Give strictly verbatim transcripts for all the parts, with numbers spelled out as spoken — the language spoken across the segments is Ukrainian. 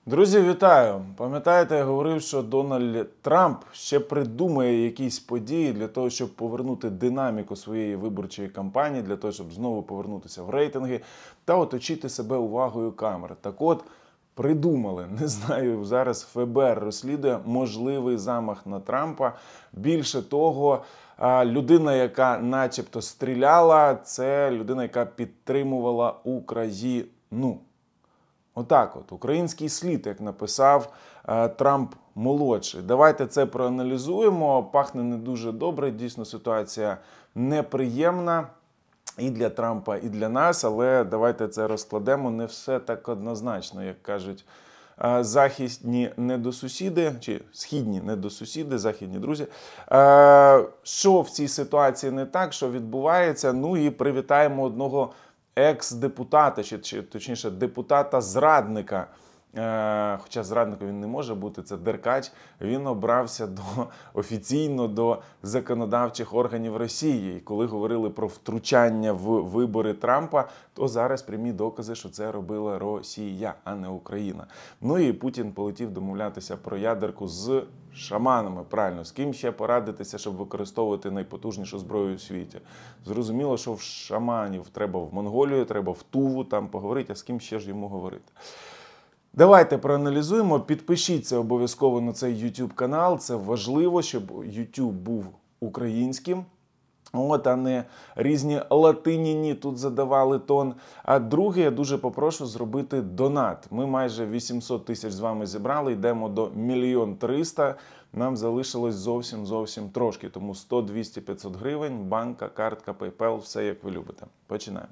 Друзі, вітаю! Пам'ятаєте, я говорив, що Дональд Трамп ще придумає якісь події для того, щоб повернути динаміку своєї виборчої кампанії, для того, щоб знову повернутися в рейтинги та оточити себе увагою камер. Так от, придумали, не знаю, зараз Ф Б Р розслідує можливий замах на Трампа. Більше того, людина, яка начебто стріляла, це людина, яка підтримувала Україну. Отак от, український слід, як написав е, Трамп-молодший. Давайте це проаналізуємо. Пахне не дуже добре, дійсно ситуація неприємна і для Трампа, і для нас, але давайте це розкладемо. Не все так однозначно, як кажуть е, західні недосусіди, чи східні недосусіди, західні друзі. Е, що в цій ситуації не так, що відбувається? Ну і привітаємо одного екс-депутата, чи, чи точніше депутата-зрадника, е, хоча зрадником він не може бути, це Деркач, він обрався до, офіційно до законодавчих органів Росії. І коли говорили про втручання в вибори Трампа, то зараз прямі докази, що це робила Росія, а не Україна. Ну і Путін полетів домовлятися про ядерку з шаманами, правильно, з ким ще порадитися, щоб використовувати найпотужнішу зброю у світі. Зрозуміло, що в шаманів треба в Монголію, треба в Туву там поговорити, а з ким ще ж йому говорити. Давайте проаналізуємо, підпишіться обов'язково на цей YouTube канал, це важливо, щоб YouTube був українським. От, а не різні латиніні тут задавали тон. А друге, я дуже попрошу зробити донат. Ми майже вісімсот тисяч з вами зібрали, йдемо до мільйон триста. Нам залишилось зовсім-зовсім трошки. Тому сто, двісті, п'ятсот гривень, банка, картка, PayPal, все як ви любите. Починаємо.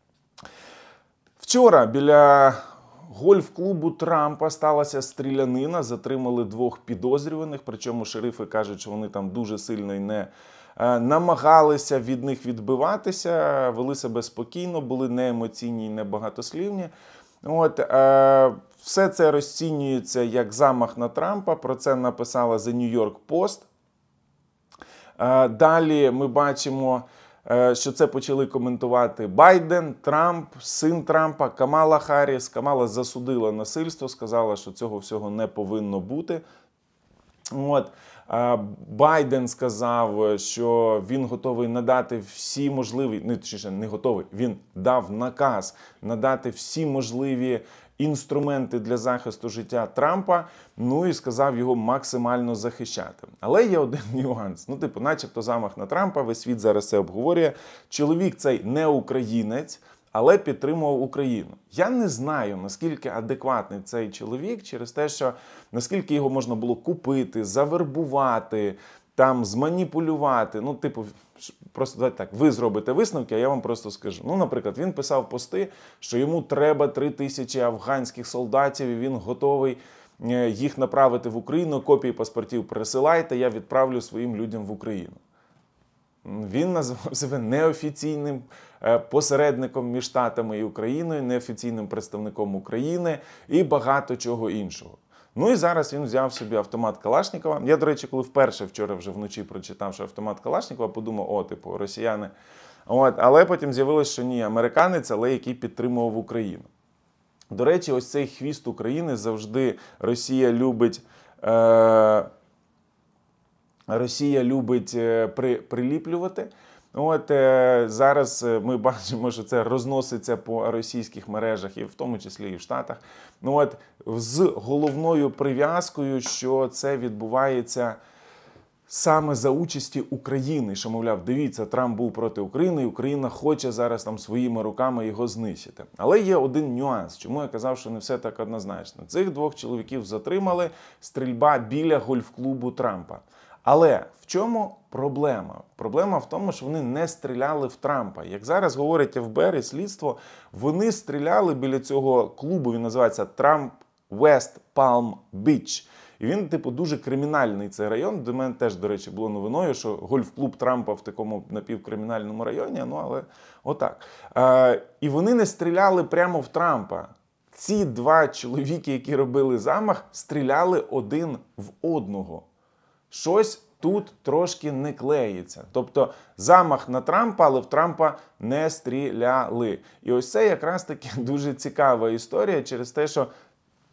Вчора біля гольф-клубу Трампа сталася стрілянина, затримали двох підозрюваних, причому шерифи кажуть, що вони там дуже сильно і не намагалися від них відбиватися, вели себе спокійно, були неемоційні і небагатослівні. От, е, все це розцінюється як замах на Трампа, про це написала The New York Post. Е, далі ми бачимо, е, що це почали коментувати Байден, Трамп, син Трампа, Камала Харріс. Камала засудила насильство, сказала, що цього всього не повинно бути. От. Байден сказав, що він готовий надати всі можливі, не, точніше, не готовий, він дав наказ надати всі можливі інструменти для захисту життя Трампа, ну і сказав його максимально захищати. Але є один нюанс. Ну, типу, начебто замах на Трампа, весь світ зараз це обговорює. Чоловік цей не українець, але підтримував Україну. Я не знаю, наскільки адекватний цей чоловік, через те, що наскільки його можна було купити, завербувати, там, зманіпулювати. Ну, типу, просто давайте так, ви зробите висновки, а я вам просто скажу. Ну, наприклад, він писав пости, що йому треба три тисячі афганських солдатів, і він готовий їх направити в Україну, копії паспортів присилайте, я відправлю своїм людям в Україну. Він називав себе неофіційним посередником між Штатами і Україною, неофіційним представником України і багато чого іншого. Ну і зараз він взяв собі автомат Калашнікова. Я, до речі, коли вперше вчора вже вночі прочитав, що автомат Калашнікова, подумав, о, типу, росіяни. От, але потім з'явилось, що ні, американець, але який підтримував Україну. До речі, ось цей хвіст України завжди Росія любить... Е Росія любить при, приліплювати. От, е, зараз ми бачимо, що це розноситься по російських мережах, і в тому числі і в Штатах. Ну, от, з головною прив'язкою, що це відбувається саме за участі України. Що, мовляв, дивіться, Трамп був проти України, і Україна хоче зараз там своїми руками його знищити. Але є один нюанс, чому я казав, що не все так однозначно. Цих двох чоловіків затримали, стрільба біля гольф-клубу Трампа. Але в чому проблема? Проблема в тому, що вони не стріляли в Трампа. Як зараз говорить Ф Б Р і слідство, вони стріляли біля цього клубу, він називається Трамп Вест Палм Біч. І він, типу, дуже кримінальний цей район. До мене теж, до речі, було новиною, що гольф-клуб Трампа в такому напівкримінальному районі, ну, але отак. Е, і вони не стріляли прямо в Трампа. Ці два чоловіки, які робили замах, стріляли один в одного. Щось тут трошки не клеїться. Тобто замах на Трампа, але в Трампа не стріляли. І ось це якраз таки дуже цікава історія через те, що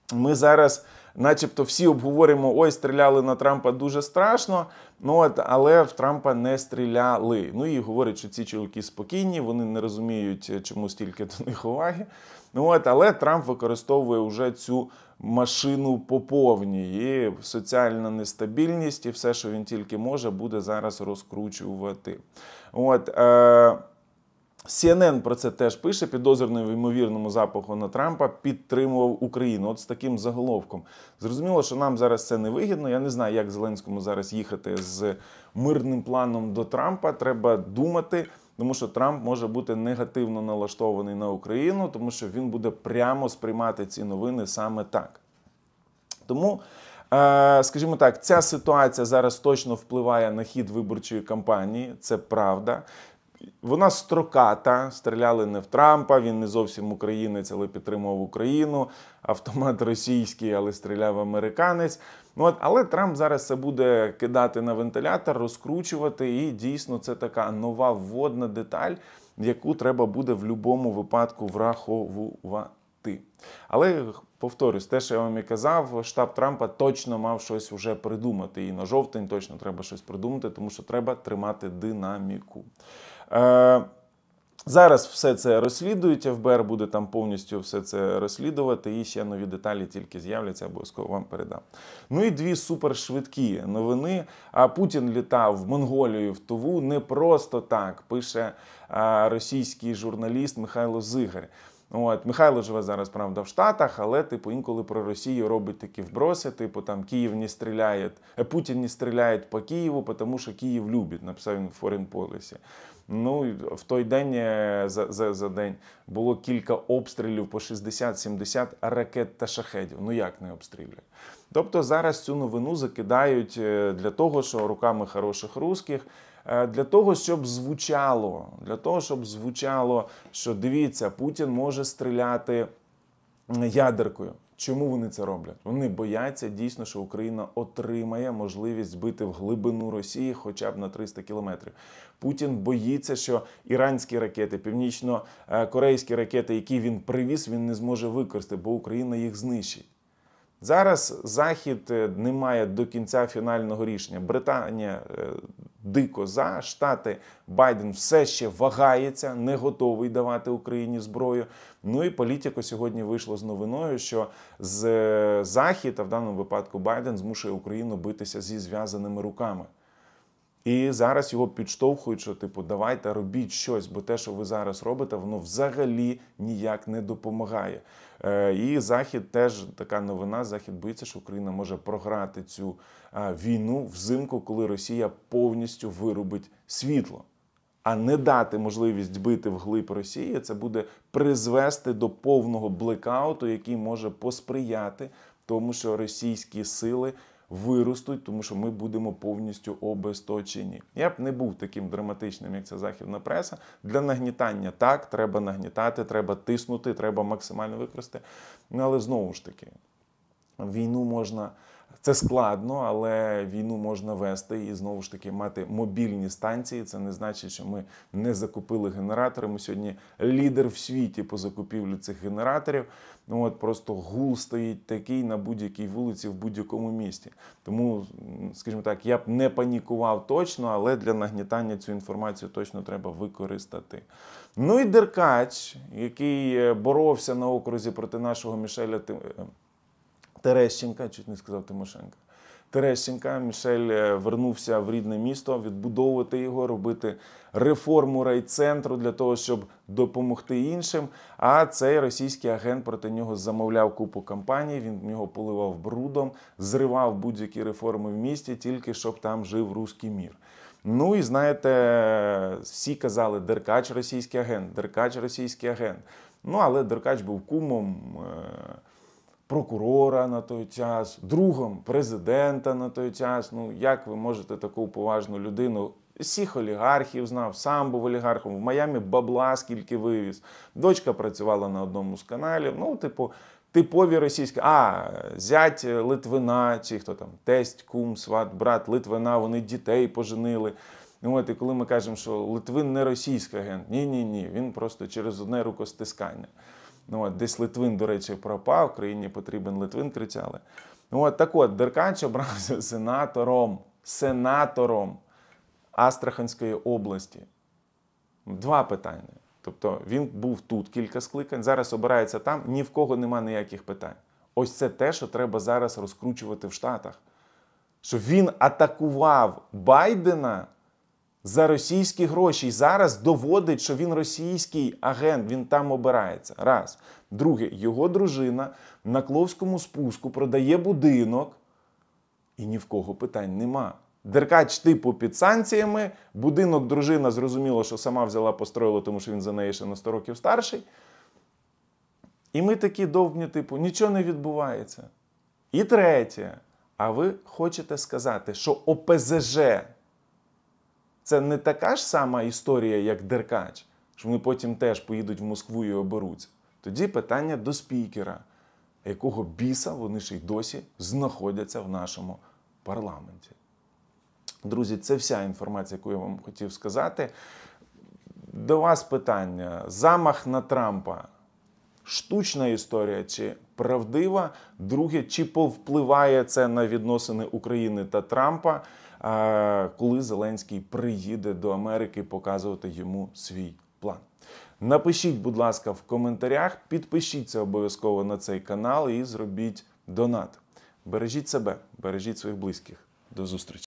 ми зараз начебто всі обговорюємо, ой, стріляли на Трампа дуже страшно, ну от, але в Трампа не стріляли. Ну і говорять, що ці чоловіки спокійні, вони не розуміють, чому стільки до них уваги. Ну от, але Трамп використовує вже цю машину по повній. І соціальна нестабільність, і все, що він тільки може, буде зараз розкручувати. От, е Сі Ен Ен про це теж пише, підозрюваний в ймовірному запаху на Трампа підтримував Україну. От з таким заголовком. Зрозуміло, що нам зараз це не вигідно. Я не знаю, як Зеленському зараз їхати з мирним планом до Трампа. Треба думати, тому що Трамп може бути негативно налаштований на Україну, тому що він буде прямо сприймати ці новини саме так. Тому, скажімо так, ця ситуація зараз точно впливає на хід виборчої кампанії, це правда. Вона строката, стріляли не в Трампа, він не зовсім українець, але підтримував Україну, автомат російський, але стріляв американець. Ну, от, але Трамп зараз це буде кидати на вентилятор, розкручувати, і дійсно це така нова вводна деталь, яку треба буде в будь-якому випадку враховувати. Але, повторюсь, те, що я вам і казав, штаб Трампа точно мав щось вже придумати. І на жовтень точно треба щось придумати, тому що треба тримати динаміку. Е, зараз все це розслідують, Еф Бе Ер буде там повністю все це розслідувати, і ще нові деталі тільки з'являться, обов'язково вам передам. Ну і дві супершвидкі новини. А Путін літав в Монголію, в Туву не просто так, пише а, російський журналіст Михайло Зигарь. От, Михайло живе зараз, правда, в Штатах, але, типу, інколи про Росію робить такі вброси, типу, там, Київ не стріляє, Путін не стріляє по Києву, тому що Київ любить, написав він в Foreign Policy. Ну, в той день, за, за, за день, було кілька обстрілів по шістдесят-сімдесят ракет та шахедів. Ну, як не обстрілює? Тобто зараз цю новину закидають для того, що руками хороших русських, для того, щоб звучало, для того, щоб звучало, що дивіться, Путін може стріляти ядеркою. Чому вони це роблять? Вони бояться дійсно, що Україна отримає можливість збити в глибину Росії хоча б на триста кілометрів. Путін боїться, що іранські ракети, північно-корейські ракети, які він привіз, він не зможе використати, бо Україна їх знищить. Зараз Захід не має до кінця фінального рішення. Британія дико за, Штати, Байден все ще вагається, не готовий давати Україні зброю. Ну і Політіко сьогодні вийшло з новиною, що з Захід, а в даному випадку Байден, змушує Україну битися зі зв'язаними руками. І зараз його підштовхують, що типу, давайте робіть щось, бо те, що ви зараз робите, воно взагалі ніяк не допомагає. Е, і Захід теж, така новина, Захід боїться, що Україна може програти цю а, війну взимку, коли Росія повністю вирубить світло. А не дати можливість бити вглиб Росії, це буде призвести до повного блекауту, який може посприяти тому, що російські сили виростуть, тому що ми будемо повністю обесточені. Я б не був таким драматичним, як ця західна преса. Для нагнітання так, треба нагнітати, треба тиснути, треба максимально використати. Ну, але знову ж таки, війну можна... Це складно, але війну можна вести і, знову ж таки, мати мобільні станції. Це не значить, що ми не закупили генератори. Ми сьогодні лідер в світі по закупівлі цих генераторів. Ну, от просто гул стоїть такий на будь-якій вулиці, в будь-якому місті. Тому, скажімо так, я б не панікував точно, але для нагнітання цю інформацію точно треба використати. Ну і Деркач, який боровся на окрузі проти нашого Мішеля Терещенка, чуть не сказав Тимошенка, Терещенка, Мішель вернувся в рідне місто, відбудовувати його, робити реформу райцентру для того, щоб допомогти іншим. А цей російський агент проти нього замовляв купу кампаній, він його поливав брудом, зривав будь-які реформи в місті, тільки щоб там жив руський мір. Ну і знаєте, всі казали, Деркач російський агент, Деркач російський агент. Ну, але Деркач був кумом прокурора на той час, другом президента на той час. Ну, як ви можете таку поважну людину, всіх олігархів знав, сам був олігархом, в Майамі бабла скільки вивіз. Дочка працювала на одному з каналів, ну, типу, типові російські, а, зять Литвина, чи хто там, тесть, кум, сват, брат Литвина, вони дітей поженили. От, і коли ми кажемо, що Литвин не російський агент, ні-ні-ні, він просто через одне рукостискання. Ну, от, десь Литвин, до речі, пропав, країні потрібен Литвин, кричали. Ну, от, так от, Деркач обрався сенатором, сенатором Астраханської області. Два питання. Тобто він був тут кілька скликань, зараз обирається там, ні в кого нема ніяких питань. Ось це те, що треба зараз розкручувати в Штатах. Що він атакував Байдена за російські гроші. І зараз доводить, що він російський агент, він там обирається. Раз. Друге, його дружина на Кловському спуску продає будинок, і ні в кого питань нема. Деркач типу під санкціями, будинок дружина, зрозуміло, що сама взяла, построїла, тому що він за неї ще на сто років старший. І ми такі довбні, типу, нічого не відбувається. І третє. А ви хочете сказати, що О Пе Зе Же це не така ж сама історія, як Деркач, що вони потім теж поїдуть в Москву і оберуться? Тоді питання до спікера, якого біса вони ж й досі знаходяться в нашому парламенті. Друзі, це вся інформація, яку я вам хотів сказати. До вас питання. Замах на Трампа. Штучна історія чи правдива? Друге, чи повпливає це на відносини України та Трампа, коли Зеленський приїде до Америки показувати йому свій план? Напишіть, будь ласка, в коментарях, підпишіться обов'язково на цей канал і зробіть донат. Бережіть себе, бережіть своїх близьких. До зустрічі.